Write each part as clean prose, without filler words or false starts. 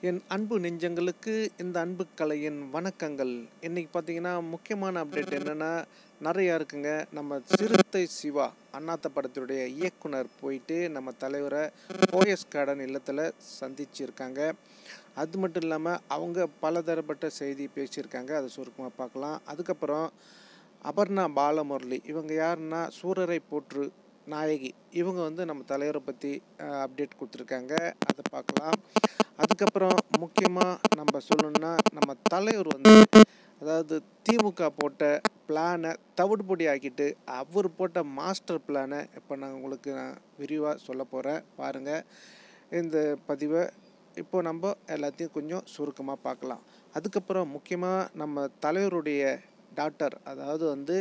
என் அன்பு நெஞ்சங்களுக்கு இந்த அன்பு கலையின் வணக்கங்கள். இன்னைக்கு பார்த்தீங்கன்னா முக்கியமான அப்டேட் என்னென்னா நிறையா இருக்குங்க. நம்ம சிறுத்தை சிவா அண்ணாத்த படத்துடைய இயக்குனர் போயிட்டு நம்ம தலைவரை போயஸ் கார்டன் இல்லத்தில் சந்திச்சிருக்காங்க. அது மட்டும் இல்லாமல் அவங்க பலதரப்பட்ட செய்தி பேசியிருக்காங்க. அதை சுருக்கமாக பார்க்கலாம். அதுக்கப்புறம் அபர்ணா பாலமுரளி இவங்க யாருன்னா சூரரை போற்று நாயகி. இவங்க நம்ம தலைவரை பற்றி அப்டேட் கொடுத்துருக்காங்க. அதை பார்க்கலாம். அதுக்கப்புறம் முக்கியமாக நம்ம சொல்லணும்னா நம்ம தலைவர் அதாவது திமுக போட்ட பிளானை தவிடுபொடி ஆக்கிட்டு அவர் போட்ட மாஸ்டர் பிளானை இப்போ நான் உங்களுக்கு விரிவாக சொல்ல போகிறேன். பாருங்கள் இந்த பதிவை. இப்போ நம்ம எல்லாத்தையும் கொஞ்சம் சுருக்கமாக பார்க்கலாம். அதுக்கப்புறம் முக்கியமாக நம்ம தலைவருடைய டாக்டர் அதாவது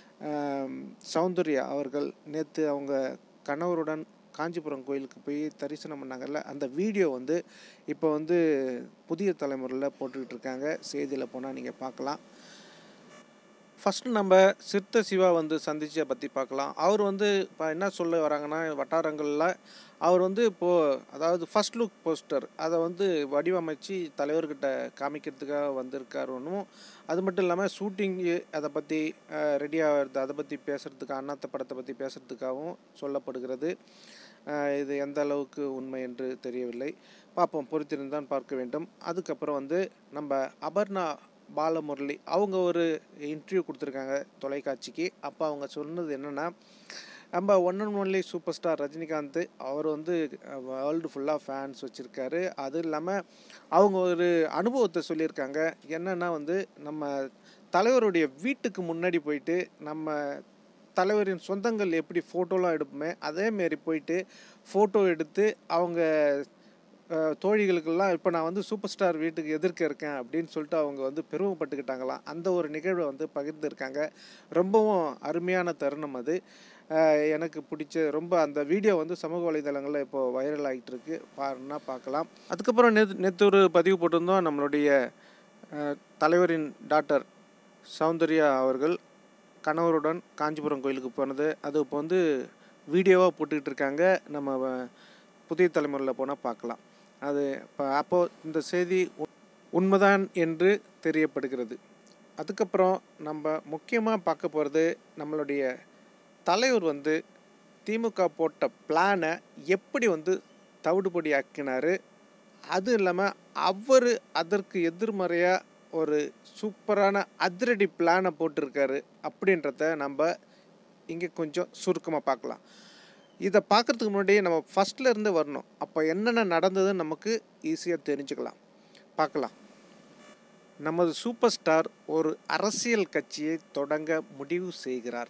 சௌந்தர்யா அவர்கள் நேற்று அவங்க கணவருடன் காஞ்சிபுரம் கோயிலுக்கு போய் தரிசனம் பண்ணாங்கல்ல, அந்த வீடியோ இப்போ புதிய தலைமுறையில் போட்டுக்கிட்டு இருக்காங்க. செய்தியில் போனால் நீங்கள் பார்க்கலாம். ஃபஸ்ட்டு நம்ம சிறுத்தை சிவா சந்திச்சை பற்றி பார்க்கலாம். அவர் இப்போ என்ன சொல்ல வராங்கன்னா வட்டாரங்களில் அவர் இப்போது அதாவது ஃபஸ்ட் லுக் போஸ்டர் அதை வடிவமைச்சு தலைவர்கிட்ட காமிக்கிறதுக்காக வந்திருக்காருன்னும், அது மட்டும் இல்லாமல் ஷூட்டிங்கு அதை பற்றி ரெடி ஆகிறது, அதை பற்றி பேசுகிறதுக்கு அண்ணாத்த படத்தை பற்றி பேசுகிறதுக்காகவும் சொல்லப்படுகிறது. இது எந்த அளவுக்கு உண்மை என்று தெரியவில்லை. பார்ப்போம், பொறுத்திருந்தான் பார்க்க வேண்டும். அதுக்கப்புறம் நம்ம அபர்ணா பாலமுரளி அவங்க ஒரு இன்டர்வியூ கொடுத்துருக்காங்க தொலைக்காட்சிக்கு. அப்போ அவங்க சொன்னது என்னென்னா, நம்ம one and only super star Rajinikanth அவர் வேர்ல்டு ஃபுல்லாக ஃபேன்ஸ் வச்சுருக்காரு. அது இல்லாமல் அவங்க ஒரு அனுபவத்தை சொல்லியிருக்காங்க. என்னென்னா நம்ம தலைவருடைய வீட்டுக்கு முன்னாடி போயிட்டு நம்ம தலைவரின் சொந்தங்கள் எப்படி ஃபோட்டோலாம் எடுப்போமே அதேமாரி போயிட்டு ஃபோட்டோ எடுத்து அவங்க தோழிகளுக்கெல்லாம் இப்போ நான் சூப்பர் ஸ்டார் வீட்டுக்கு எதிர்க்க இருக்கேன் அப்படின்னு சொல்லிட்டு அவங்க பெருமைப்பட்டுக்கிட்டாங்களாம். அந்த ஒரு நிகழ்வை பகிர்ந்துருக்காங்க. ரொம்பவும் அருமையான தருணம் அது. எனக்கு பிடிச்ச ரொம்ப அந்த வீடியோ சமூக வலைதளங்களில் இப்போது வைரல் ஆகிட்டு இருக்கு. பாருன்னா பார்க்கலாம். அதுக்கப்புறம் நேற்று ஒரு பதிவு போட்டிருந்தோம். நம்மளுடைய தலைவரின் டாக்டர் சௌந்தர்யா அவர்கள் கணவருடன் காஞ்சிபுரம் கோயிலுக்கு போனது அது இப்போ வீடியோவாக போட்டுக்கிட்டு இருக்காங்க. நம்ம புதிய தலைமுறையில் போனால் பார்க்கலாம். அது அப்போது இந்த செய்தி உண்மைதான் என்று தெரியப்படுகிறது. அதுக்கப்புறம் நம்ம முக்கியமாக பார்க்க போகிறது நம்மளுடைய தலைவர் திமுக போட்ட பிளானை எப்படி தவிடுபொடி ஆக்கினார். அது இல்லாமல் அவர் அதற்கு எதிர்மறையாக ஒரு சூப்பரான அதிரடி பிளானை போட்டிருக்காரு அப்படின்றத நம்ம இங்கே கொஞ்சம் சுருக்கமாக பார்க்கலாம். இதை பார்க்குறதுக்கு முன்னாடியே நம்ம ஃபஸ்ட்டில் இருந்து வரணும். அப்போ என்னென்ன நடந்ததுன்னு நமக்கு ஈஸியாக தெரிஞ்சுக்கலாம். பார்க்கலாம். நமது சூப்பர் ஸ்டார் ஒரு அரசியல் கட்சியை தொடங்க முடிவு செய்கிறார்.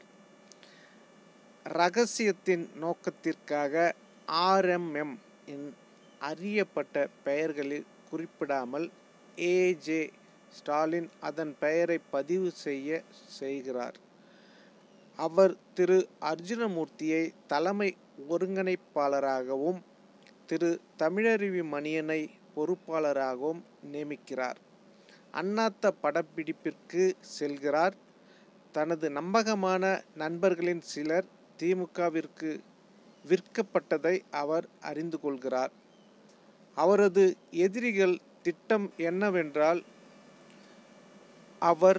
ரகசியத்தின் நோக்கத்திற்காக RMM இன் அறியப்பட்ட பெயர்களில் குறிப்பிடாமல் AJ ஸ்டாலின் அதன் பெயரை பதிவு செய்கிறார். அவர் திரு அர்ஜுனமூர்த்தியை தலைமை ஒருங்கிணைப்பாளராகவும் திரு தமிழருவி மணியனை பொறுப்பாளராகவும் நியமிக்கிறார். அண்ணாத்த படப்பிடிப்பிற்கு செல்கிறார். தனது நம்பகமான நண்பர்களின் சிலர் திமுகவிற்கு விற்கப்பட்டதை அவர் அறிந்து கொள்கிறார். அவரது எதிரிகள் திட்டம் என்னவென்றால், அவர்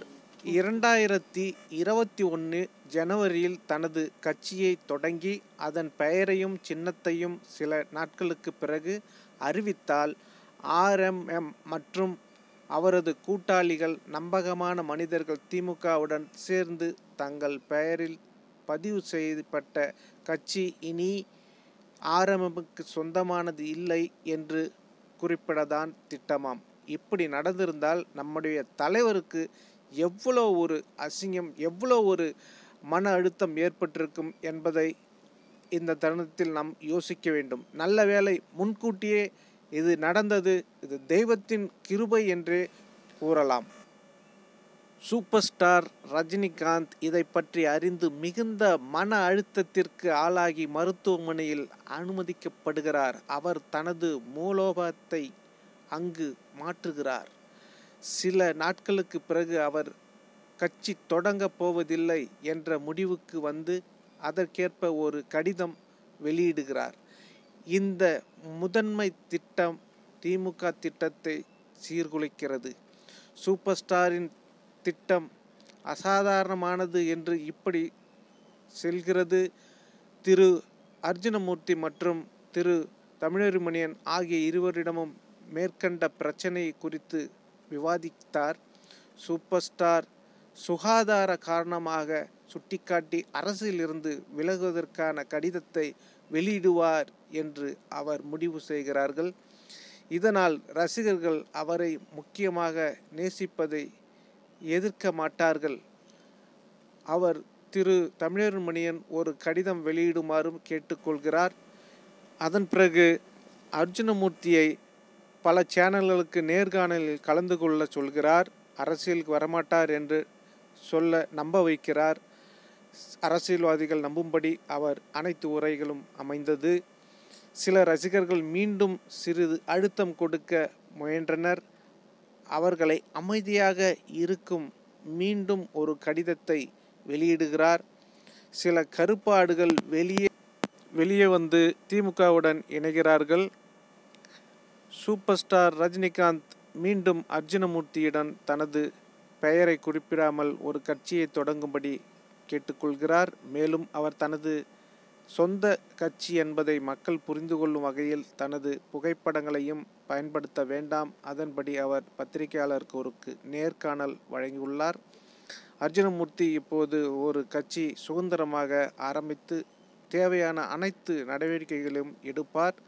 2021 ஜனவரியில் தனது கட்சியை தொடங்கி அதன் பெயரையும் சின்னத்தையும் சில நாட்களுக்கு பிறகு அறிவித்தால் RMM மற்றும் அவரது கூட்டாளிகள் நம்பகமான மனிதர்கள் திமுகவுடன் சேர்ந்து தங்கள் பெயரில் பதிவு செய்யப்பட்ட கட்சி இனி RMMக்கு சொந்தமானது இல்லை என்று குறிப்பிடதான் திட்டமாம். இப்படி நடந்திருந்தால் நம்முடைய தலைவருக்கு எவ்வளோ ஒரு அசிங்கம், எவ்வளோ ஒரு மன அழுத்தம் ஏற்பட்டிருக்கும் என்பதை இந்த தருணத்தில் நாம் யோசிக்க வேண்டும். நல்ல வேளை முன்கூட்டியே இது நடந்தது. இது தெய்வத்தின் கிருபை என்றே கூறலாம். சூப்பர் ஸ்டார் ரஜினிகாந்த் இதை பற்றி அறிந்து மிகுந்த மன அழுத்தத்திற்கு ஆளாகி மருத்துவமனையில் அனுமதிக்கப்படுகிறார். அவர் தனது மூலோபாயத்தை அங்கு மாற்றுகிறார். சில நாட்களுக்கு பிறகு அவர் கட்சி தொடங்கப் போவதில்லை என்ற முடிவுக்கு அதற்கேற்ப ஒரு கடிதம் வெளியிடுகிறார். இந்த முதன்மை திட்டம் திமுக திட்டத்தை சீர்குலைக்கிறது. சூப்பர் ஸ்டாரின் திட்டம் அசாதாரணமானது என்று இப்படி செல்கிறது. திரு அர்ஜுனமூர்த்தி மற்றும் திரு தமிழறிமணியன் ஆகிய இருவரிடமும் மேற்கண்ட பிரச்சனை குறித்து விவாதித்தார். சூப்பர் ஸ்டார் சுகாதார காரணமாக சுட்டிக்காட்டி அரசிலிருந்து விலகுவதற்கான கடிதத்தை வெளியிடுவார் என்று அவர் முடிவு செய்கிறார்கள். இதனால் ரசிகர்கள் அவரை முக்கியமாக நேசிப்பதை எதிர்க்க மாட்டார்கள். அவர் திரு தமிழறிமணியன் ஒரு கடிதம் வெளியிடுமாறும் கேட்டுக்கொள்கிறார். அதன் பிறகு அர்ஜுனமூர்த்தியை பல சேனல்களுக்கு நேர்காணலில் கலந்து கொள்ள சொல்கிறார். அரசியலுக்கு வரமாட்டார் என்று சொல்ல நம்ப வைக்கிறார். அரசியல்வாதிகள் நம்பும்படி அவர் அனைத்து உரைகளும் அமைந்தது. சில ரசிகர்கள் மீண்டும் சிறிது அழுத்தம் கொடுக்க முயன்றனர். அவர்களை அமைதியாக இருக்கும் மீண்டும் ஒரு கடிதத்தை வெளியிடுகிறார். சில கருப்பாடுகள் வெளியே வந்து திமுகவுடன் இணைகிறார்கள். சூப்பர் ஸ்டார் ரஜினிகாந்த் மீண்டும் அர்ஜுனமூர்த்தியிடம் தனது பெயரை குறிப்பிடாமல் ஒரு கட்சியை தொடங்கும்படி கேட்டுக்கொள்கிறார். மேலும் அவர் தனது சொந்த கட்சி என்பதை மக்கள் புரிந்து கொள்ளும் வகையில் தனது புகைப்படங்களையும் பயன்படுத்த வேண்டாம். அதன்படி அவர் பத்திரிகையாளருக்கு ஒரு நேர்காணல் வழங்கியுள்ளார். அர்ஜுனமூர்த்தி இப்போது ஒரு கட்சி சுதந்திரமாக ஆரம்பித்து தேவையான அனைத்து நடவடிக்கைகளையும் எடுப்பார்.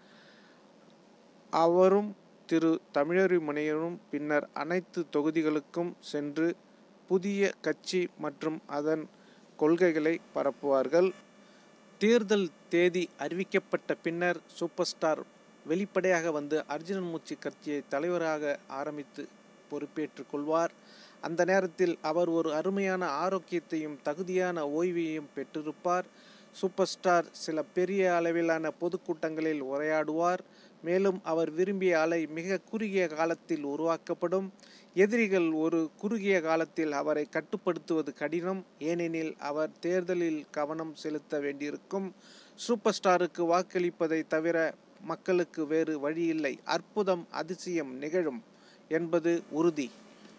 அவரும் திரு தமிழறிமணியனும் பின்னர் அனைத்து தொகுதிகளுக்கும் சென்று புதிய கட்சி மற்றும் அதன் கொள்கைகளை பரப்புவார்கள். தேர்தல் தேதி அறிவிக்கப்பட்ட பின்னர் சூப்பர் ஸ்டார் வெளிப்படையாக வந்து அர்ஜுனமூர்த்தி கட்சியை தலைவராக ஆரம்பித்து பொறுப்பேற்றுக் கொள்வார். அந்த நேரத்தில் அவர் ஒரு அருமையான ஆரோக்கியத்தையும் தகுதியான ஓய்வையும் பெற்றிருப்பார். சூப்பர் ஸ்டார் சில பெரிய அளவிலான பொதுக்கூட்டங்களில் உரையாடுவார். மேலும் அவர் விரும்பிய அலை மிக குறுகிய காலத்தில் உருவாக்கப்படும். எதிரிகள் ஒரு குறுகிய காலத்தில் அவரை கட்டுப்படுத்துவது கடினம். ஏனெனில் அவர் தேர்தலில் கவனம் செலுத்த வேண்டியிருக்கும். சூப்பர் ஸ்டாருக்கு வாக்களிப்பதை தவிர மக்களுக்கு வேறு வழியில்லை. அற்புதம் அதிசயம் நிகழும் என்பது உறுதி.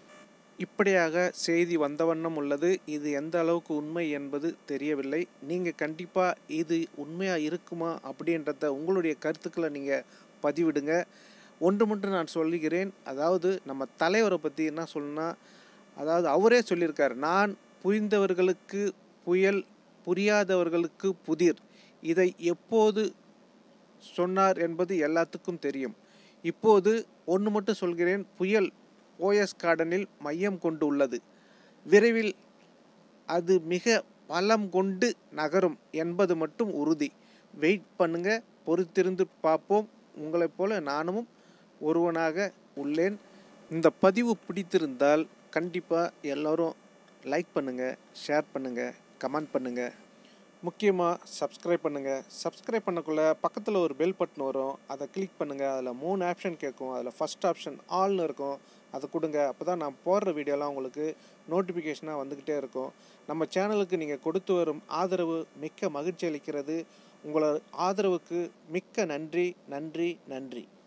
இப்படியாக செய்தி வந்த வண்ணம் உள்ளது. இது எந்த அளவுக்கு உண்மை என்பது தெரியவில்லை. நீங்கள் கண்டிப்பாக இது உண்மையாக இருக்குமா அப்படின்றத உங்களுடைய கருத்துக்களை நீங்கள் பதிவிடுங்க. ஒன்று மட்டும் நான் சொல்லுகிறேன். அதாவது நம்ம தலைவரை பற்றி என்ன சொல்லணும்னா, அதாவது அவரே சொல்லியிருக்கார், நான் புரிந்தவர்களுக்கு புயல், புரியாதவர்களுக்கு புதிர். இதை எப்போது சொன்னார் என்பது எல்லாத்துக்கும் தெரியும். இப்போது ஒன்று மட்டும் சொல்கிறேன், புயல் ஓஎஸ் கார்டனில் மையம் கொண்டு உள்ளது. விரைவில் அது மிக பலம் கொண்டு நகரும் என்பது மட்டும் உறுதி. வெயிட் பண்ணுங்க, பொறுத்திருந்து பார்ப்போம். உங்களைப் போல நானும் ஒருவனாக உள்ளேன். இந்த பதிவு பிடித்திருந்தால் கண்டிப்பாக எல்லோரும் லைக் பண்ணுங்கள், ஷேர் பண்ணுங்கள், கமெண்ட் பண்ணுங்கள். முக்கியமாக சப்ஸ்கிரைப் பண்ணுங்கள். சப்ஸ்கிரைப் பண்ணக்குள்ள பக்கத்தில் ஒரு பெல் பட்டன் வரும், அதை கிளிக் பண்ணுங்கள். அதில் 3 ஆப்ஷன் கேட்கும். அதில் ஃபஸ்ட் ஆப்ஷன் ஆல்னு இருக்கும், அதை கொடுங்க. அப்போ தான் நான் போடுற வீடியோலாம் உங்களுக்கு நோட்டிஃபிகேஷனாக வந்துக்கிட்டே இருக்கும். நம்ம சேனலுக்கு நீங்கள் கொடுத்து வரும் ஆதரவு மிக்க மகிழ்ச்சி அளிக்கிறது. உங்களோட ஆதரவுக்கு மிக்க நன்றி நன்றி நன்றி.